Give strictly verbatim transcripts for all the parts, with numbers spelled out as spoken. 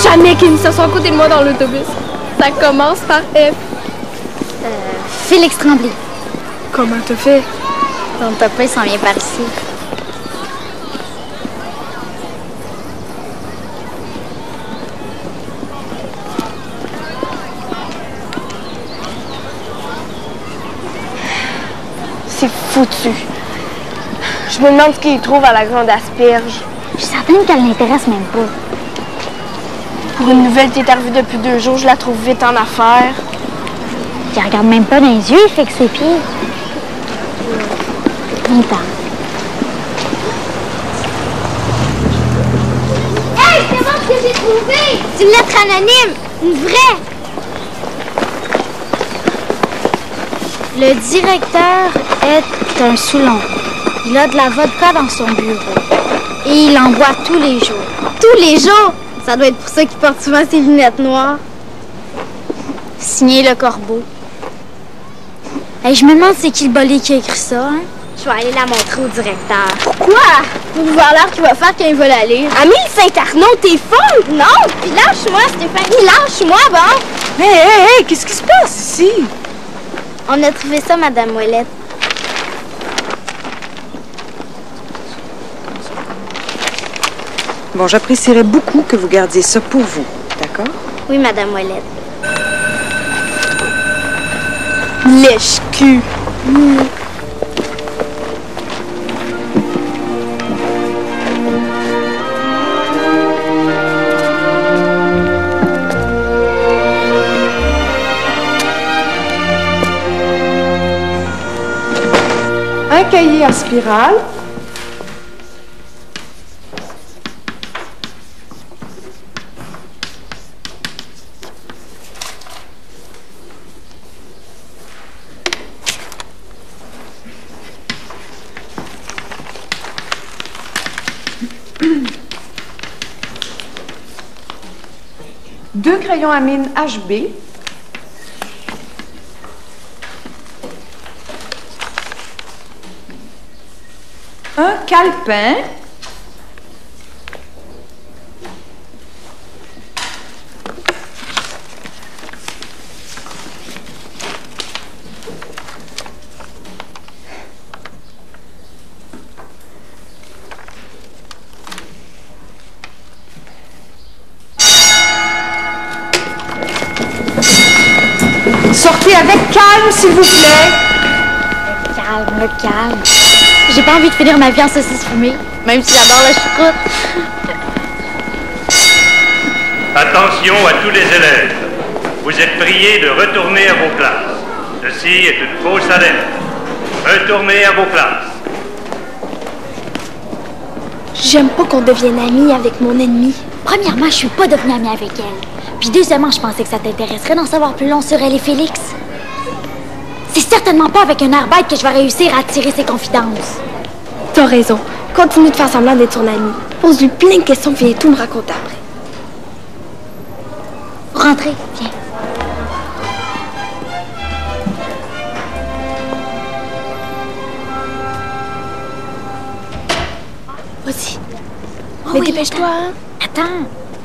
jamais qu'il me s'assoit à côté de moi dans l'autobus. Ça commence par F. Euh, Félix Tremblay. Comment t'as fait? Ton papa s'en vient par ici. C'est foutu. Je me demande ce qu'il trouve à la grande asperge. Je suis certaine qu'elle l'intéresse même pas. Pour une nouvelle qui est arrivée depuis deux jours, je la trouve vite en affaires. Il regarde même pas dans les yeux, il fait que ses pieds. Viens-t'en. Hey, c'est moi ce que j'ai trouvé! C'est une lettre anonyme! Une vraie! Le directeur est un Soulon. Il a de la vodka dans son bureau. Et il en boit tous les jours. Tous les jours! Ça doit être pour ça qu'il porte souvent ses lunettes noires. Signé Le Corbeau. Hey, je me demande c'est qui le bolé qui a écrit ça, hein? Je vais aller la montrer au directeur. Pourquoi? Pour voir l'heure qu'il va faire quand il va la lire. Amélie Saint-Arnaud, t'es folle! Non! Puis lâche-moi, Stéphanie! Lâche-moi, bon! Hé, hé, hé! Qu'est-ce qui se passe ici? On a trouvé ça, Madame Ouellette. Bon, j'apprécierais beaucoup que vous gardiez ça pour vous, d'accord? Oui, Madame Ouellette. Lèche-cul! Mmh. Un cahier en spirale. Deux crayons à mine H B. Un calepin. Sortez avec calme, s'il vous plaît. Le calme, le calme. J'ai pas envie de finir ma vie en saucisse fumée, même si j'adore la choucroute. Attention à tous les élèves. Vous êtes priés de retourner à vos classes. Ceci est une fausse alerte. Retournez à vos classes. J'aime pas qu'on devienne amis avec mon ennemi. Premièrement, je suis pas devenue amie avec elle. Puis deuxièmement, je pensais que ça t'intéresserait d'en savoir plus long sur elle et Félix. C'est certainement pas avec un air bête que je vais réussir à attirer ses confidences. T'as raison. Continue de faire semblant d'être son ami. Pose-lui plein de questions, viens tout me raconter après. Rentrez, viens. Vas-y. Oh Mais oui, dépêche-toi, hein? Attends.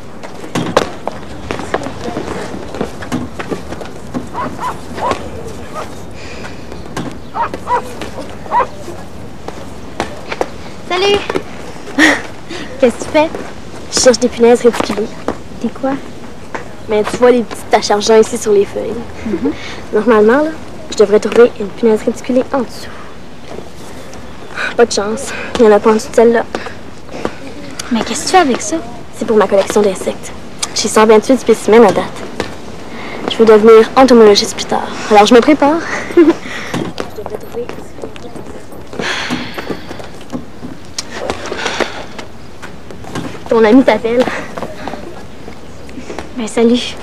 Salut! Qu'est-ce que tu fais? Je cherche des punaises réticulées. Des quoi? Mais tu vois les petites taches argent ici sur les feuilles. Mm-hmm. Normalement, là, je devrais trouver une punaise réticulée en dessous. Pas de chance. Il n'y en a pas en dessous de celle-là. Mais qu'est-ce que tu fais avec ça? C'est pour ma collection d'insectes. J'ai cent vingt-huit spécimens à date. Je veux devenir entomologiste plus tard. Alors je me prépare. Je devrais trouver... Ton ami t'appelle. Ben, salut.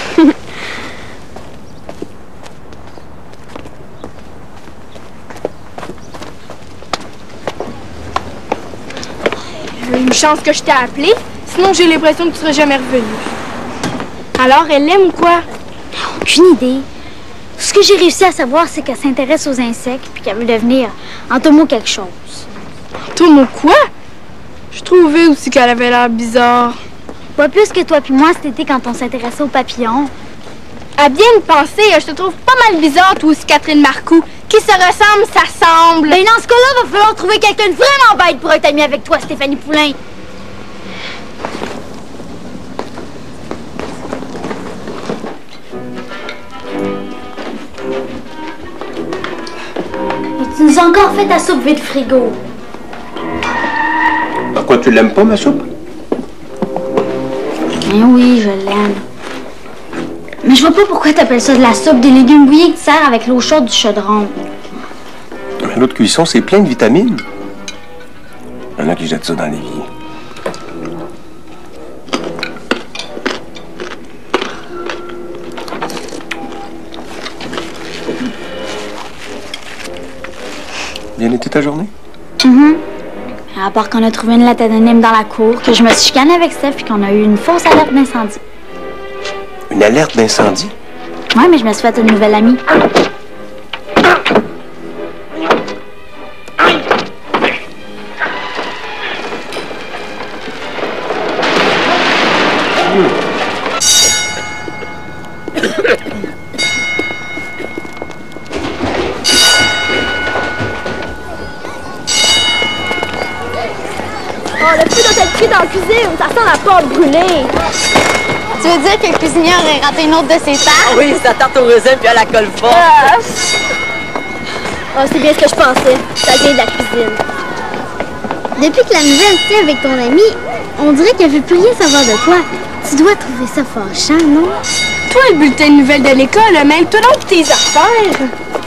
Une chance que je t'ai appelé, sinon j'ai l'impression que tu serais jamais revenu. Alors, elle l'aime ou quoi? Aucune idée. Tout ce que j'ai réussi à savoir, c'est qu'elle s'intéresse aux insectes puis qu'elle veut devenir entomo quelque chose. Toi, mon quoi? Je trouvais aussi qu'elle avait l'air bizarre. Pas plus que toi puis moi cet été quand on s'intéressait aux papillons. À bien y penser, je te trouve pas mal bizarre, toi aussi, Catherine Marcoux. Qui se ressemble, ça semble. Ben dans ce cas-là, va falloir trouver quelqu'un de vraiment bête pour être ami avec toi, Stéphanie Poulain. Et tu nous as encore fait ta soupe vide frigo. Pourquoi tu l'aimes pas, ma soupe? Ben oui, je l'aime. Mais je vois pas pourquoi t'appelles ça de la soupe, des légumes bouillis que tu sers avec l'eau chaude du chaudron. Mais l'eau de cuisson, c'est plein de vitamines. Il y en a qui jettent ça dans l'évier. Bien été ta journée? Mm-hmm. À part qu'on a trouvé une lettre anonyme dans la cour, que je me suis chicanée avec Steph puis qu'on a eu une fausse alerte d'incendie. Une alerte d'incendie? Ouais, mais je me suis fait une nouvelle amie. Oh, le feu doit être pris dans la cuisine, ça sent la pâte brûlée. Tu veux dire que le cuisinier aurait raté une autre de ses tartes? Oui, sa tarte au raisin puis à la colle forte. Ah. Oh, c'est bien ce que je pensais. Ça vient de la cuisine. Depuis que la nouvelle tient avec ton ami, on dirait qu'elle veut plus rien savoir de toi. Tu dois trouver ça fâchant, non? Toi, le bulletin de nouvelles de l'école, mêle-toi donc tes affaires.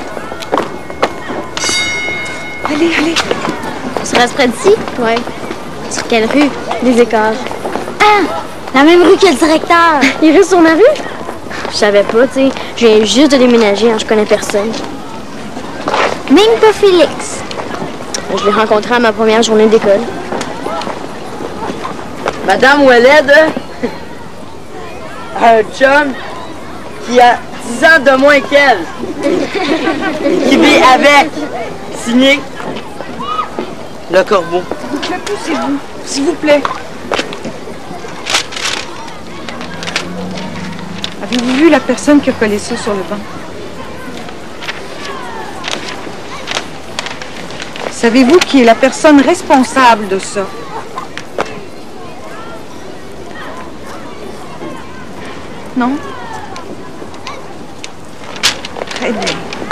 Allez, allez. Tu restes près d'ici? Ouais. Sur quelle rue? Des écarts. Ah! La même rue que le directeur. Il reste sur ma rue? Je savais pas, tu sais. Je viens juste de déménager, hein, je connais personne. Même pas Félix. Je l'ai rencontré à ma première journée d'école. Madame Ouellette a un chum qui a dix ans de moins qu'elle. Et qui vit avec. Signé Le Corbeau. Poussez-vous, s'il vous plaît. Avez-vous vu la personne qui a collé ça sur le banc? Savez-vous qui est la personne responsable de ça? Non? Très bien.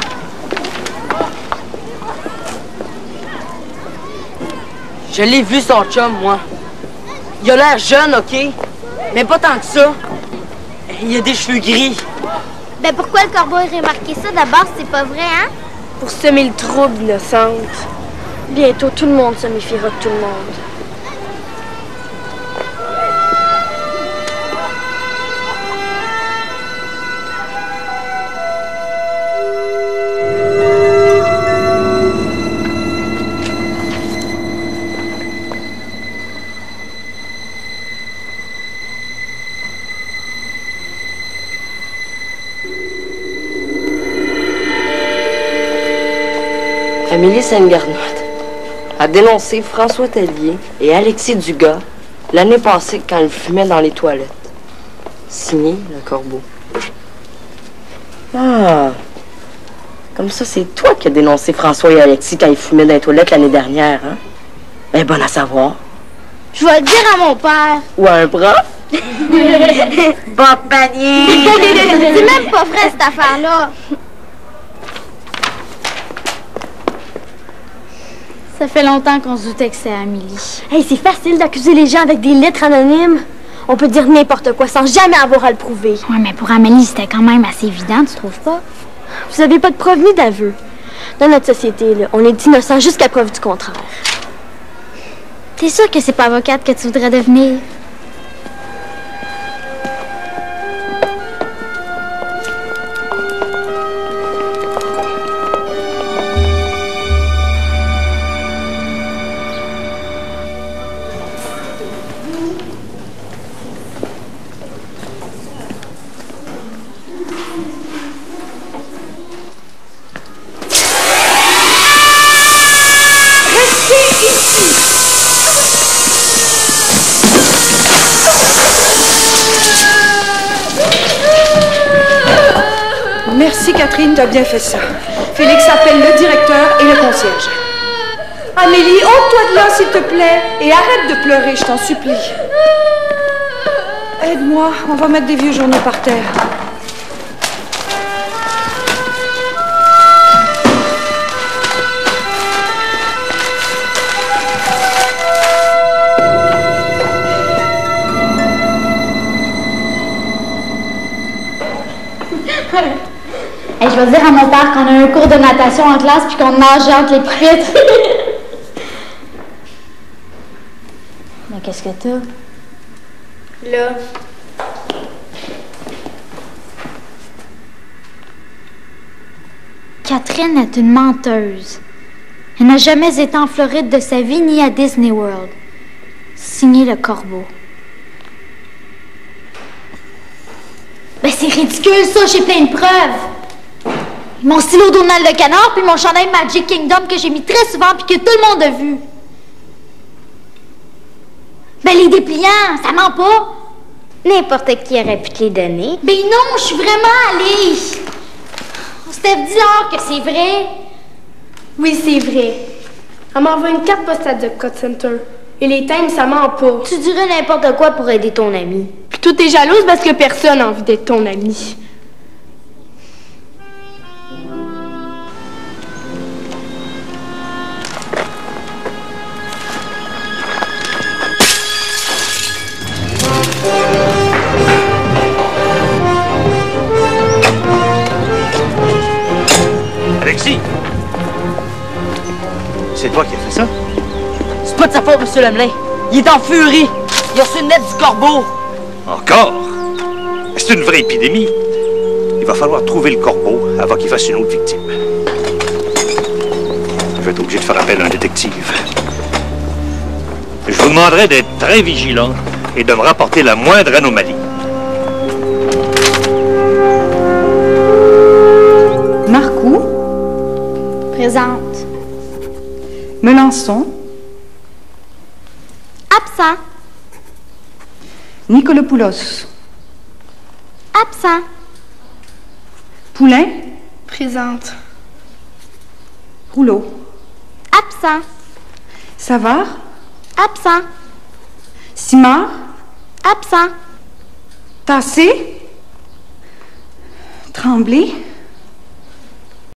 Je l'ai vu, son chum, moi. Il a l'air jeune, OK? Mais pas tant que ça. Il a des cheveux gris. Ben pourquoi le corbeau aurait remarqué ça? D'abord, c'est pas vrai, hein? Pour semer le trouble, innocente. Bientôt, tout le monde se méfiera de tout le monde. Amélie Sainte-Garnotte a dénoncé François Tellier et Alexis Dugas l'année passée quand ils fumaient dans les toilettes. Signé Le Corbeau. Ah! Comme ça, c'est toi qui as dénoncé François et Alexis quand ils fumaient dans les toilettes l'année dernière, hein? Ben, bon à savoir. Je vais le dire à mon père. Ou à un prof? Pas panier! C'est même pas vrai, cette affaire-là. Ça fait longtemps qu'on se doutait que c'est Amélie. Hey, c'est facile d'accuser les gens avec des lettres anonymes. On peut dire n'importe quoi sans jamais avoir à le prouver. Ouais, mais pour Amélie, c'était quand même assez évident, tu trouves pas? Vous avez pas de preuve ni d'aveu. Dans notre société, là, on est innocent jusqu'à preuve du contraire. T'es sûre que c'est pas avocate que tu voudrais devenir? Merci, Catherine, t'as bien fait ça. Félix appelle le directeur et le concierge. Amélie, ôte-toi de là, s'il te plaît, et arrête de pleurer, je t'en supplie. Aide-moi, on va mettre des vieux journaux par terre. Hey, je vais dire à mon père qu'on a un cours de natation en classe puis qu'on nage entre les pupitres. Mais qu'est-ce que t'as? Là. Catherine est une menteuse. Elle n'a jamais été en Floride de sa vie ni à Disney World. Signé le Corbeau. Ben c'est ridicule ça, j'ai plein de preuves. Mon stylo Donald le Canard puis mon chandail Magic Kingdom que j'ai mis très souvent puis que tout le monde a vu. Ben les dépliants, ça ment pas. N'importe qui aurait pu te les donner. Ben non, je suis vraiment allée. Steph, dis-leur que c'est vrai. Oui, c'est vrai. Elle m'envoie une carte postale de Code Center. Et les thèmes, ça ment pas. Tu dirais n'importe quoi pour aider ton ami. Puis toi, t'es jalouse parce que personne n'a envie d'être ton ami. Alexis! C'est toi qui as fait ça? C'est pas de sa faute, Monsieur Lemelin. Il est en furie. Il a reçu une lettre du Corbeau. Encore? C'est une vraie épidémie. Il va falloir trouver le Corbeau avant qu'il fasse une autre victime. Je vais être obligé de faire appel à un détective. Je vous demanderai d'être très vigilant et de me rapporter la moindre anomalie. Marcoux, Présente. Melançon, Absent. Nicolopoulos, Absent. Poulain, Présente. Rouleau, Absent. Savard, Absent. Simard, Absent. Tassé, Tremblay,